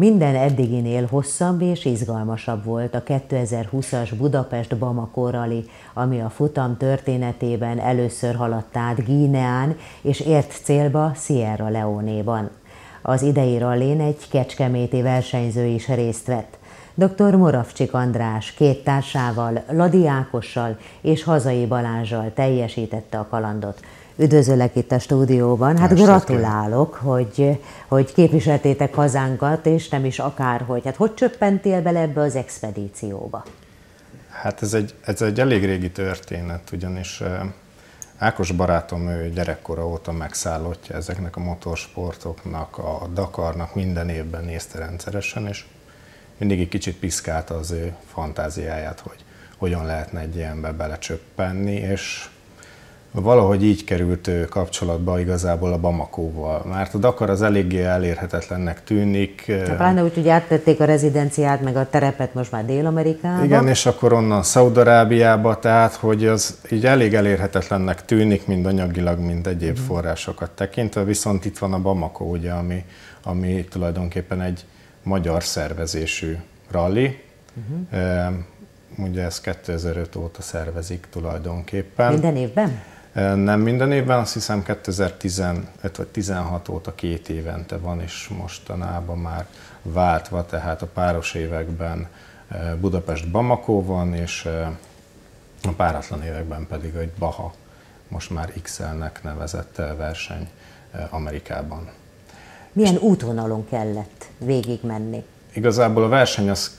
Minden eddiginél hosszabb és izgalmasabb volt a 2020-as Budapest-Bamako rali, ami a futam történetében először haladt át Guineán és ért célba Sierra Leone-ban. Az idei rallin egy kecskeméti versenyző is részt vett. Dr. Moravcsik András két társával, Lady Ákossal és Hazai Balázssal teljesítette a kalandot. Üdvözöllek itt a stúdióban. Hát gratulálok, hogy képviseltétek hazánkat, és nem is akárhogy. Hát hogy csöppentél bele ebbe az expedícióba? Hát ez egy elég régi történet, ugyanis Ákos barátom, ő gyerekkora óta megszállottja ezeknek a motorsportoknak, a Dakarnak, minden évben nézte rendszeresen, és mindig egy kicsit piszkálta az ő fantáziáját, hogy hogyan lehetne egy ilyenbe belecsöppenni, és valahogy így került ő kapcsolatba igazából a Bamakóval, mert a Dakar az eléggé elérhetetlennek tűnik. Pláne úgy, hogy áttették a rezidenciát, meg a terepet most már Dél-Amerikába. Igen, és akkor onnan Szaúd-Arábiába, tehát hogy az így elég elérhetetlennek tűnik, mind anyagilag, mind egyéb forrásokat tekintve, viszont itt van a Bamako, ugye, ami tulajdonképpen egy magyar szervezésű rally. Ugye ezt 2005 óta szervezik tulajdonképpen. Minden évben? Nem minden évben, azt hiszem 2015 vagy 16 óta 2 évente van, és mostanában már váltva, tehát a páros években Budapest-Bamako van, és a páratlan években pedig egy Baha, most már XL-nek nevezett verseny Amerikában. Milyen útvonalon kellett végigmenni? Igazából a verseny az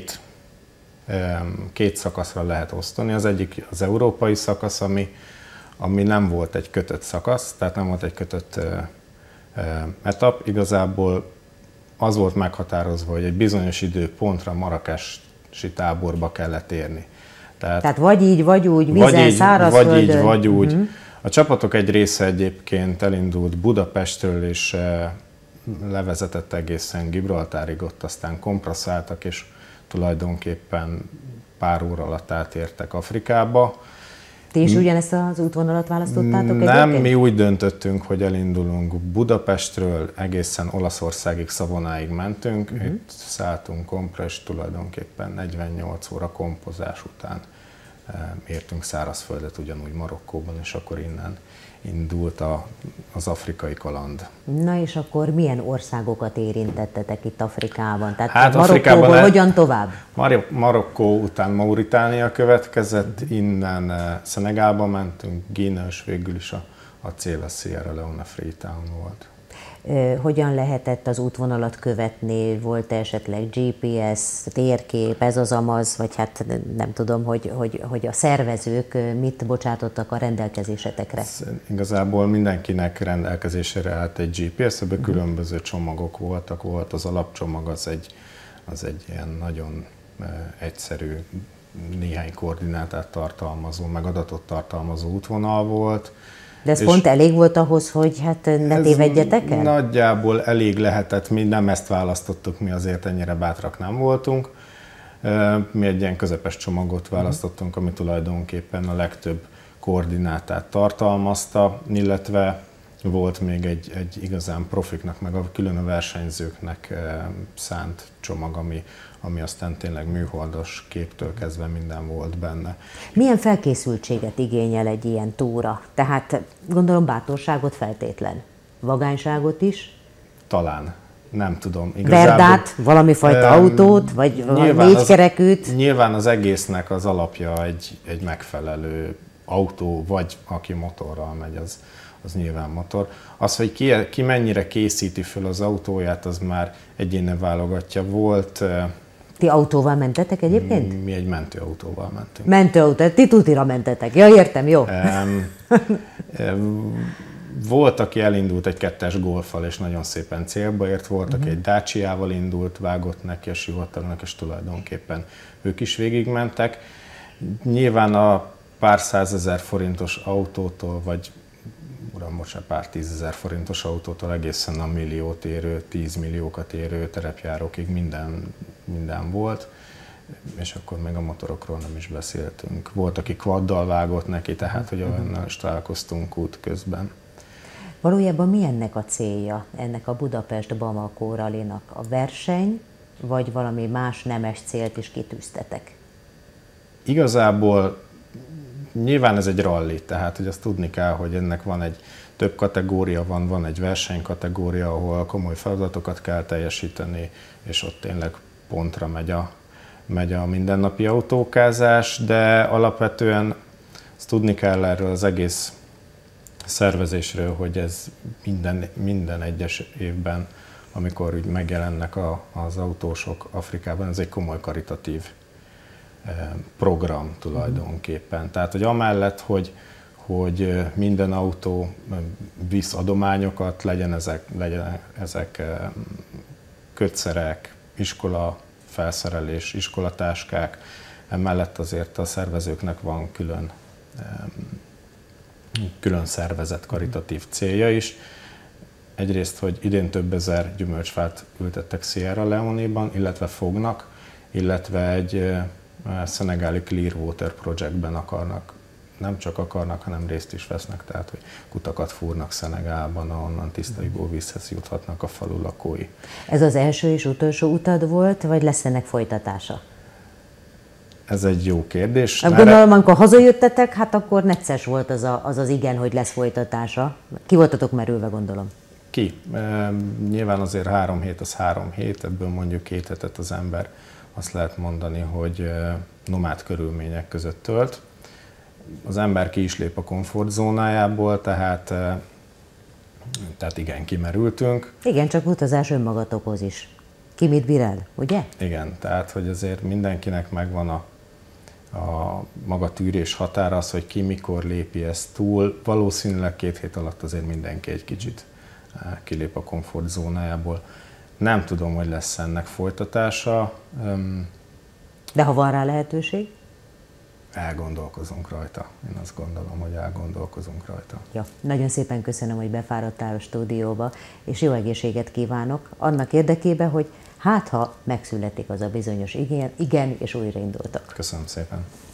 két szakaszra lehet osztani. Az egyik az európai szakasz, ami nem volt egy kötött szakasz, tehát nem volt egy kötött etap. Igazából az volt meghatározva, hogy egy bizonyos időpontra Marrakesi táborba kellett érni. Tehát vagy így, vagy úgy, vízen, szárazföldön. Vagy így, vagy úgy. A csapatok egy része egyébként elindult Budapestről, és levezetett egészen Gibraltárig, ott aztán kompresszáltak, és tulajdonképpen pár óra alatt átértek Afrikába. Ti is ugyanezt az útvonalat választottátok Nem, egyébként? mi úgy döntöttünk, hogy elindulunk Budapestről, egészen Olaszországig, Szavonáig mentünk. Itt szálltunk kompra, és tulajdonképpen 48 óra kompozás után értünk szárazföldet, ugyanúgy Marokkóban, és akkor innen indult az afrikai kaland. Na és akkor milyen országokat érintettetek itt Afrikában? Tehát hát Marokkóból hogyan tovább? Marokkó után Mauritánia következett, innen Szenegálba mentünk, Guinea, és végül is a cél a Sierra Leone Freetown volt. Hogyan lehetett az útvonalat követni? Volt esetleg GPS, térkép, ez az amaz, vagy hát nem tudom, hogy a szervezők mit bocsátottak a rendelkezésetekre? Igazából mindenkinek rendelkezésére állt egy GPS, ebben különböző csomagok voltak. Volt az alapcsomag, az egy ilyen nagyon egyszerű, néhány koordinátát tartalmazó, meg adatot tartalmazó útvonal volt. De ez pont elég volt ahhoz, hogy hát ne tévedjetek el? Nagyjából elég lehetett, mi nem ezt választottuk, mi azért ennyire bátrak nem voltunk. Mi egy ilyen közepes csomagot választottunk, ami tulajdonképpen a legtöbb koordinátát tartalmazta, illetve volt még egy igazán profiknak, meg a külön a versenyzőknek szánt csomag, ami aztán tényleg műholdas képtől kezdve minden volt benne. Milyen felkészültséget igényel egy ilyen túra? Tehát gondolom bátorságot feltétlen. Vagányságot is? Talán. Nem tudom. Igazából, Verdát, valami fajta autót, vagy négykerekűt? Nyilván az egésznek az alapja egy megfelelő autó, vagy aki motorral megy, az nyilván motor. Az, hogy ki mennyire készíti föl az autóját, az már egyéne válogatja. Volt... Ti autóval mentetek egyébként? Mi egy mentőautóval mentünk. Mentőautó, ti tutira mentetek. Ja, értem, jó. Volt, aki elindult egy 2-es Golffal, és nagyon szépen célba ért, volt, aki egy Dacia-val indult, vágott neki a sivatagnak, és tulajdonképpen ők is végigmentek. Nyilván a pár 100 000 forintos autótól, vagy pár 10 000 forintos autótól egészen a milliót érő, 10 milliókat érő terepjárókig minden volt, és akkor még a motorokról nem is beszéltünk. Volt, aki quaddal vágott neki, tehát hogy olyannal is találkoztunk út közben. Valójában mi ennek a célja, ennek a Budapest-Bamako rallynak? A verseny, vagy valami más nemes célt is kitűztetek? Igazából nyilván ez egy rally, tehát hogy azt tudni kell, hogy ennek van egy több kategória, van egy versenykategória, ahol komoly feladatokat kell teljesíteni, és ott tényleg pontra megy a mindennapi autókázás, de alapvetően azt tudni kell erről az egész szervezésről, hogy ez minden egyes évben, amikor úgy megjelennek az autósok Afrikában, ez egy komoly karitatív program tulajdonképpen. Tehát, hogy amellett, hogy minden autó visz adományokat, legyen ezek kötszerek, iskola felszerelés, iskolatáskák, emellett azért a szervezőknek van külön szervezett karitatív célja is. Egyrészt, hogy idén több ezer gyümölcsfát ültettek Sierra Leone-ban, illetve fognak, illetve egy szenegáli Clearwater Projectben nem csak akarnak, hanem részt is vesznek, tehát hogy kutakat fúrnak Szenegálban, ahonnan tiszta ivóvízhez juthatnak a falu lakói. Ez az első és utolsó utad volt, vagy lesz ennek folytatása? Ez egy jó kérdés. Gondolom, amikor hazajöttetek, hát akkor necces volt az igen, hogy lesz folytatása. Ki voltatok merülve, gondolom? Nyilván azért 3 hét az 3 hét, ebből mondjuk 2 hetet az ember azt lehet mondani, hogy nomád körülmények között tölt. Az ember ki is lép a komfortzónájából, tehát igen, kimerültünk. Igen, csak utazás önmagatokhoz is. Ki mit bír el, ugye? Igen, tehát hogy azért mindenkinek megvan a maga tűrés határa, az, hogy ki mikor lépi ezt túl. Valószínűleg 2 hét alatt azért mindenki egy kicsit kilép a komfortzónájából. Nem tudom, hogy lesz ennek folytatása. De ha van rá lehetőség? Elgondolkozunk rajta. Én azt gondolom, hogy elgondolkozunk rajta. Ja, nagyon szépen köszönöm, hogy befáradtál a stúdióba, és jó egészséget kívánok annak érdekében, hogy ha megszületik az a bizonyos igen, és újraindultak. Köszönöm szépen.